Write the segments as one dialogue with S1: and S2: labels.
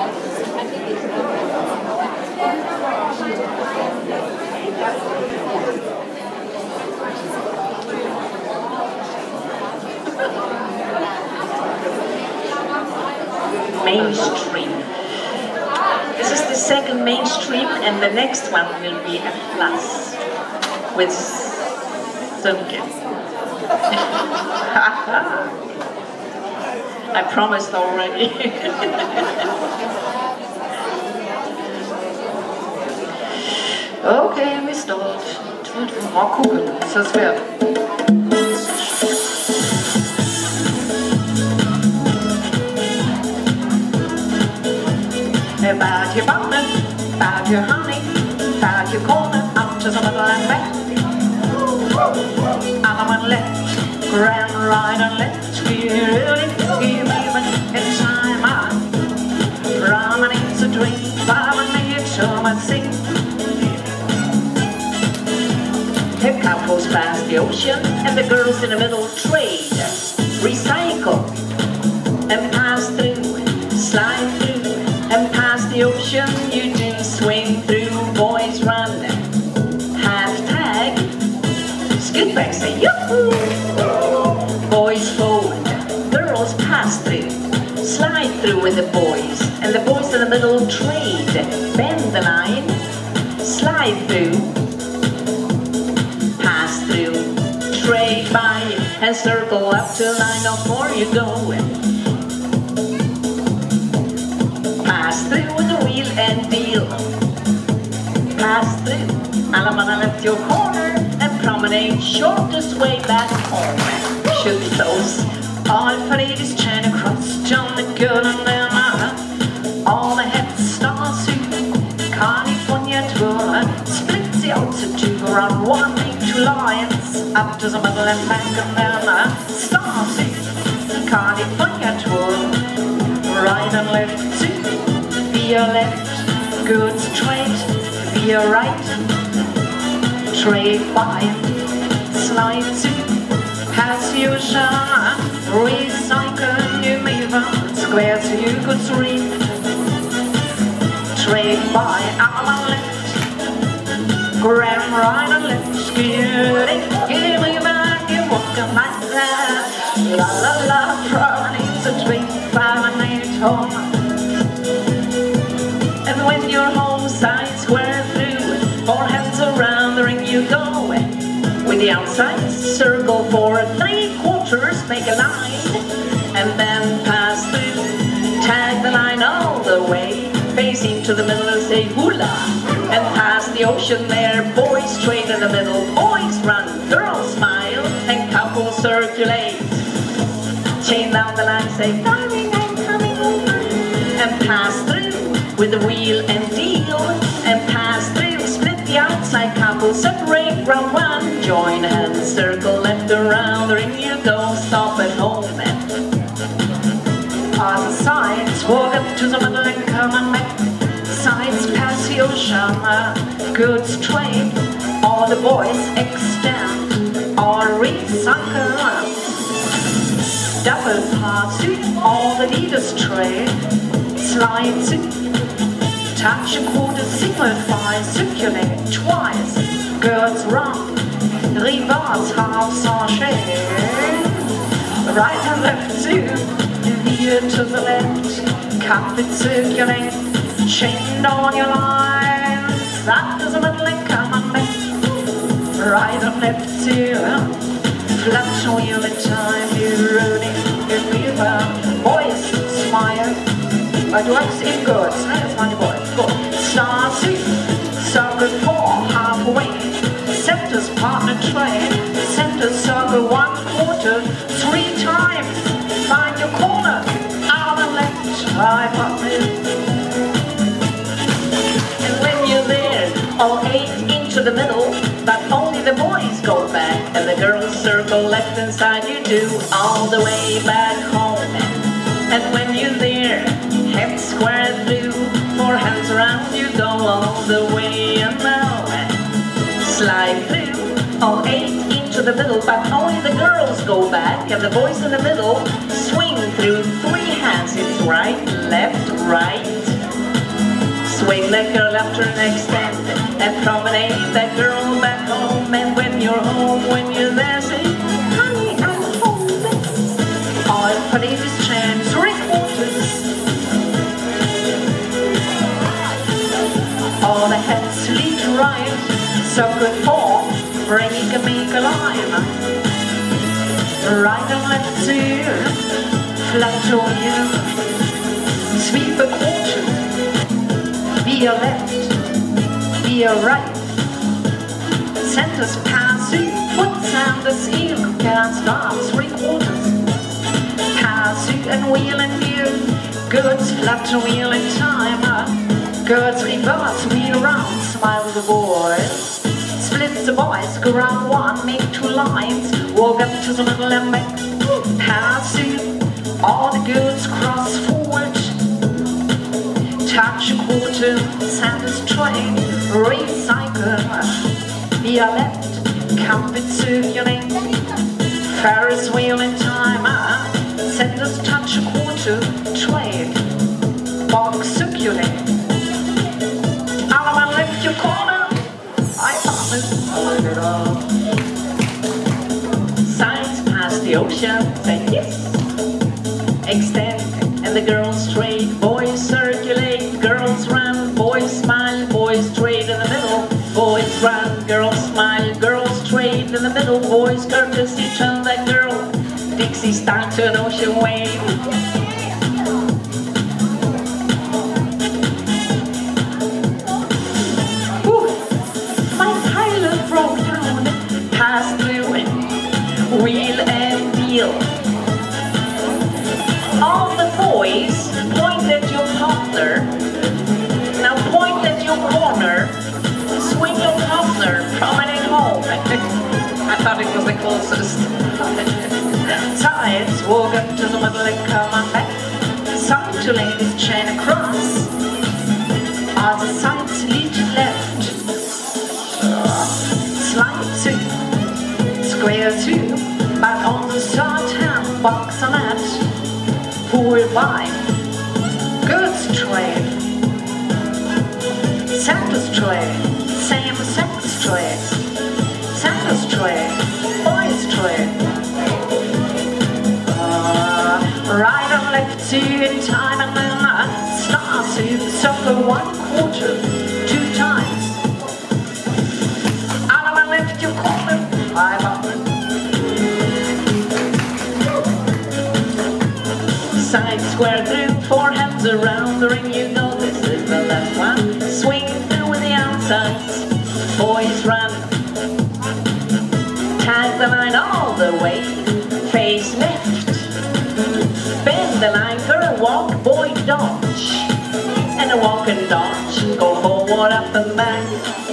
S1: Mainstream. This is the second mainstream, and the next one will be a plus with Sönke. I promised already. Okay, vi start. Ja, cool. Så svårt. About your button, about your honey, about your corner, up to some other and back. Other one left, grand right and left, really give even in time. Promenades a dream, 5 minutes to my sing. The couples pass the ocean, and the girls in the middle trade, recycle, and pass through, slide through. And past the ocean you do swing through. Boys run, hashtag Scootback say yoo-hoo. Boys fold, girls pass through, slide through with the boys. And the boys in the middle trade, bend the line, slide through, pass through, trade by, and circle up to line of 4 you go. Pass through with the wheel and deal. Pass through, alla man left your corner, and promenade shortest way back home. Should be close. All for ladies turn across, John the good and then all the heads stars who California tour, split the altitude around 1 week 2 lines, up to the middle and back and then stars who California tour, right and left too. Via left, good straight, via right, trade by, slide to, pass you shine, recycle you move on, square so you could swing, trade by, arm and left, grab right and left, skitty, give me back, you walk a like that, la la la, promenades a dream, 5 minutes home. And when you're home, side square through, 4 hands around the ring you go. With the outside, circle for 3/4, make a line, and then pass through. Tag the line all the way, facing to the middle and say hula. And pass the ocean there, boys straight in the middle, boys run, girls smile, and couples circulate. Chain down the line, say darling, I'm coming over, and pass through. With the wheel and deal, and pass through, split the outside couple, separate round 1, join hands, circle left around, the ring you go, stop at home and pass the sides, walk up to the middle and come and back, sides pass the ocean, good straight, all the boys extend, all recycle, double pass to, all the leaders trade, slide to, touch a quarter, simplify, circulate twice, girls run, reverse, half sachet, right and left too, here to the left, cup it, circulate, chain on your lines, up to the middle and come on back, right and left too, flat wheel at time, you rolling, you river, boys smile, but works in good, that's my boy. Good. Star 2, circle 4, halfway. Center's partner train, center circle 1/4, 3 times. Find your corner, out and left, right partner. And when you're there, all 8 into the middle, but only the boys go back, and the girls circle left and side you do, all the way back home. And when you're there, head square through, 4 hands around you go all the way, and now slide through, all 8 into the middle, but only the girls go back, and the boys in the middle swing through 3 hands, it's right, left, right, Swing that girl after an extend and promenade that girl back home. And when you're home, when you're there, say, honey, I'm home. All for ladies' chance, 3/4. All the heads lead right, so good for bringing a make alive. Right and left to flat to you, sweep a quarter. Be a left, be a right. Centers pass you, foot and the seal, can start 3/4. Pass you and wheel and view, goods flat to wheel in time. Goods reverse, wheel around, smile with the boys. Split the boys, go round one, make 2 lines. Walk up to the middle and back. Pass you, all the goods cross forward. Touch a quarter, sand is train, recycle. Be a left, carpet circulate. Ferris wheel in time, centers touch a quarter, trade. Box circulate. Out of my left your corner, I promise I'll look it up. Signs past the ocean, say yes. Extend, and the girls straight, boys circulate, girls run, boys smile, boys trade in the middle, boys run, girls smile, girls trade in the middle, boys courtesy turn that girl, Dixie style to an ocean wave. Broke down, pass through, wheel and deal. All the boys point at your partner. Now point at your corner. Swing your partner, promenade home. I thought it was the closest. Sides, walk up to the middle and come on back. Side to ladies, chain across. Other sides lead to left. Slide 2, square 2, back on the start hand, box on that. Pull by, goods trade, Santa's trade, same sex trade, Santa's trade, boys trade. Right and left 2 in time and then start to circle 1/4, 2 times. Your corner, I'm up. Side square through, 4 hands around the ring, you know this is the left one. Swing through with the outsides, boys run. Tag the line all the way, face left. Bend the line for a walk, boy dodge. And a walk and dodge, go forward, up and back.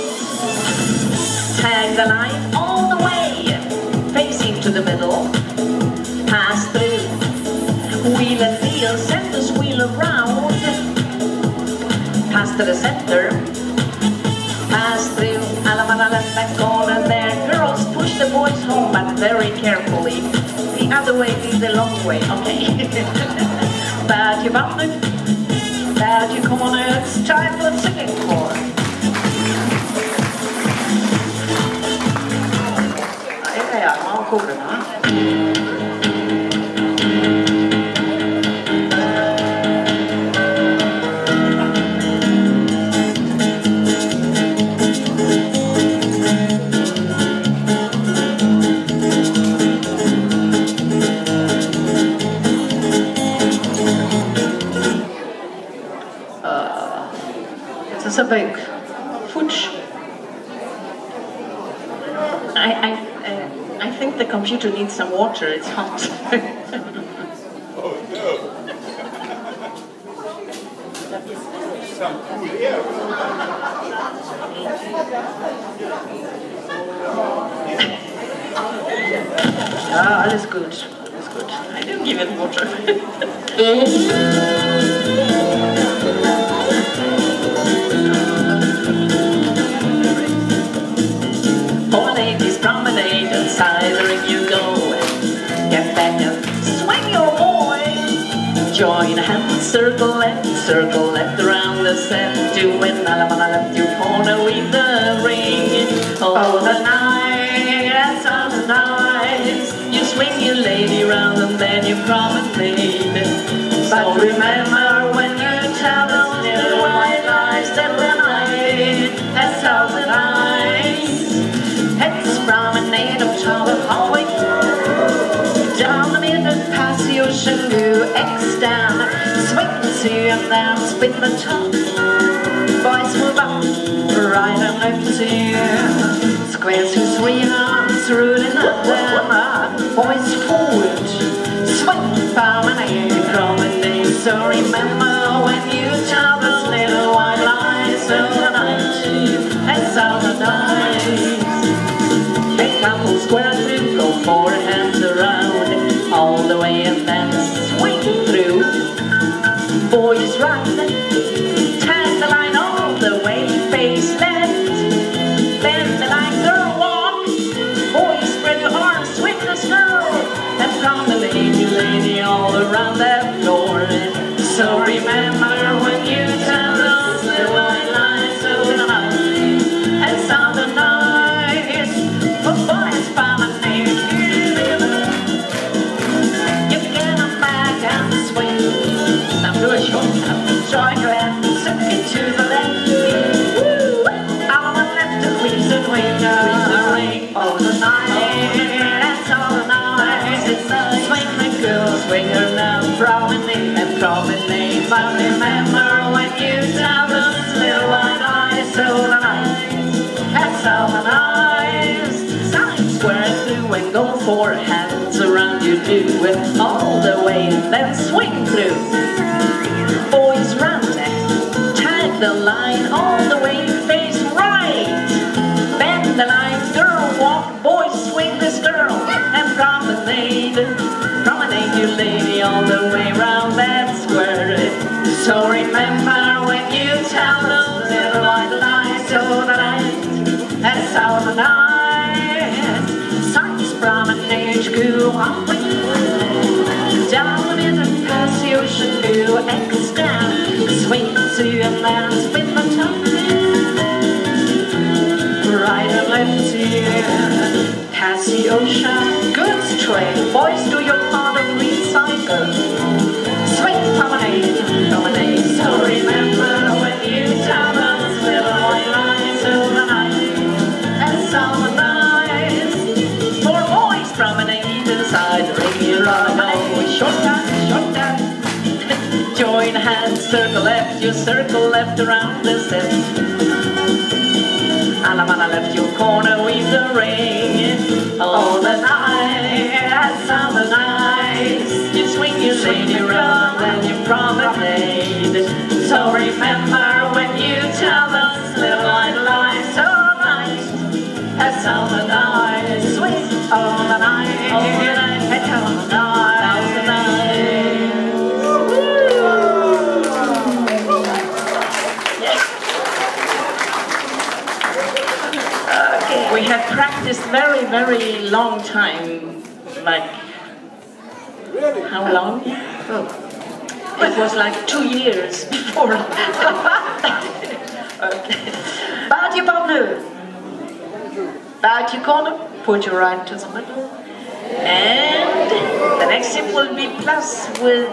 S1: Tag the line all the way, facing to the middle, pass through, wheel and deal, centers wheel around, pass to the center, pass through, alamana left back corner there, girls push the boys home but very carefully, the other way is the long way, okay. Bad your button, bad your corner, it's time for the second chord. Ja, mal gucken, ne? Het is een beetje futsch. I think the computer needs some water, it's hot.
S2: Oh no! Some cool air.
S1: Alles gut, alles gut. I didn't give it water. Four ladies promenade, inside the ring you go. Get back and swing your boy. Join join hands, circle left around the set. Doing la la la left, you corner with the ring. Oh, the night, that's all the night. You swing your lady round and then you promenade. But remember when you tell those little white lies that the night, that's all the night. It's promenade of Charlotte Hallway. Down the middle past the ocean to X-Down. Swing to and then spin the top. Boys move up, right and left to you. Squares to three arms, rolling up them. Boys forward, swing promenade, promenade. So remember when you tell those little white lies of the night, it's all the night. A couple square through, go four hands around, all the way and then swing through. Boys run, tag the line all the way, face left, bend the line, girl walk. Boys spread your arms, swing the girl, and promenade you lady all around that floor. So remember when you tell those little white lies of the night, it's all the night. Join your hand, suck it to the left. Woo! On the left, the queen's and winner ring. Oh, the night, that's all the night. Swing the girl, swing her now, promenade and promenade. But remember when you tell those little white lies, so the night, that's all the night. Side square through and go four hands around you do it all the way and then swing through. Boys run, tag the line all the way, face right. Bend the line, girl walk, boys swing this girl and promenade. Promenade you lady all the way round that square. So remember when you tell those little white lies, so the night, that's all the night. Sights promenade, go on down the middle past the ocean to X-Down. Swing to and then spin the top. Right and left to past the ocean, goods train. Boys do your part of recycle. Swing promenade, promenade. So remember when you tell those little white lies of the night, that's all the night. For boys promenade inside the ring you run. Short down, join hands, circle left, you circle left around the set. Alamana left your corner with the ring. All the night, that's all the night. You swing your lady round and you promenade. So remember when you tell those little white lies, all night, that's all the night. Swing all the night, all the night, that's all the night. We have practiced very long time, like, how long? Oh. It was like 2 years before. Okay. Bow to your partner. Bow to your corner, put your right to the middle. And the next step will be plus with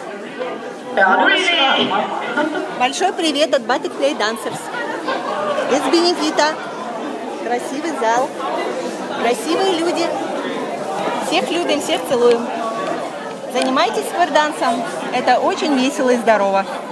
S1: really.
S3: Большой привет от Batik Play Dancers. Из Бенефита. Красивый зал, красивые люди. Всех любим, всех целуем. Занимайтесь сквер-дансом. Это очень весело и здорово.